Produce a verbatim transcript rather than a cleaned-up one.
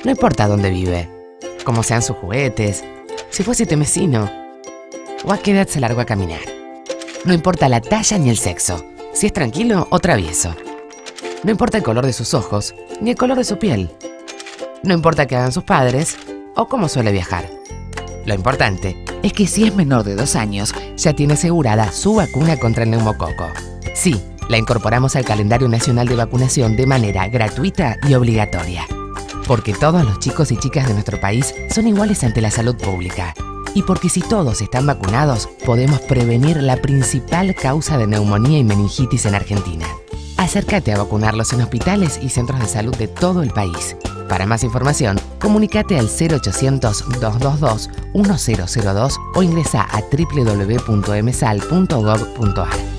No importa dónde vive, cómo sean sus juguetes, si fue sitemesino o a qué edad se largó a caminar. No importa la talla ni el sexo, si es tranquilo o travieso. No importa el color de sus ojos ni el color de su piel. No importa qué hagan sus padres o cómo suele viajar. Lo importante es que si es menor de dos años, ya tiene asegurada su vacuna contra el neumococo. Sí, la incorporamos al calendario nacional de vacunación de manera gratuita y obligatoria. Porque todos los chicos y chicas de nuestro país son iguales ante la salud pública. Y porque si todos están vacunados, podemos prevenir la principal causa de neumonía y meningitis en Argentina. Acércate a vacunarlos en hospitales y centros de salud de todo el país. Para más información, comunícate al cero ochocientos, dos dos dos, uno cero cero dos o ingresa a w w w punto m s a l punto gov punto a r.